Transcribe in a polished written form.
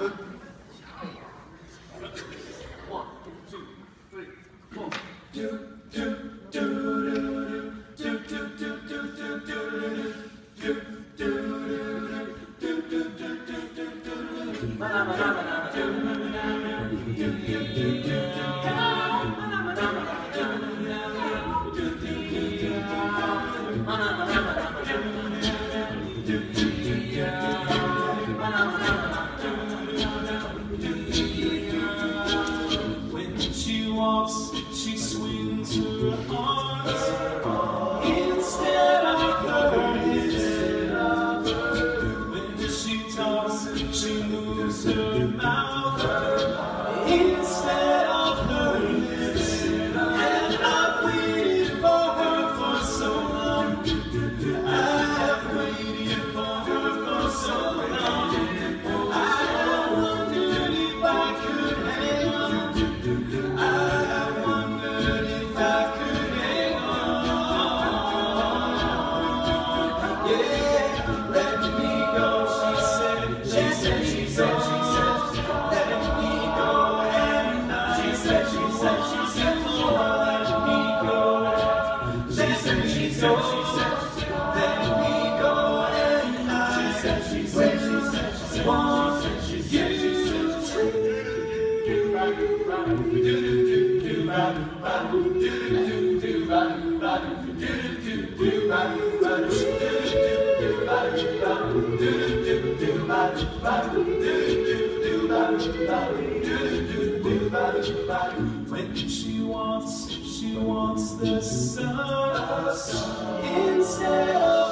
One, two, three, four. When she walks, she swings her arms instead of her hips. When she talks, she moves her mouth instead of her lips. And I've waited for her for so long. I have waited for her for so long. I wondered if I could hang on. I wondered if I could hang on. Yeah, let me go, she said. She said, she said, she said. Let me go and she said, she said, she said. Oh, let me go. She said, she said, she said. Let me go and she said, she said, she said. Want you. When she wants the sun instead of